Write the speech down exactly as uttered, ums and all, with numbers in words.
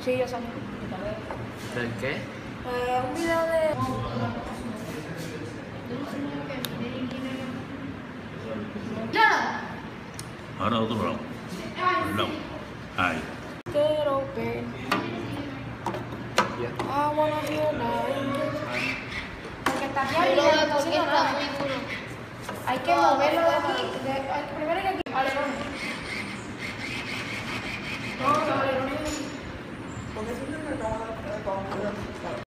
Sí, yo salí. ¿De qué? Eh, un video de... ¡Ya! Ahora otro lado. Al lado. Ahí. Quiero ver. Ya. I wanna hear like... Porque está aquí Pero arriba, no está porque haciendo está nada. muy duro. Hay que moverlo de aquí. De, hay- primero hay que aquí. Alerones. No, los alerones. Porque siempre me acaba de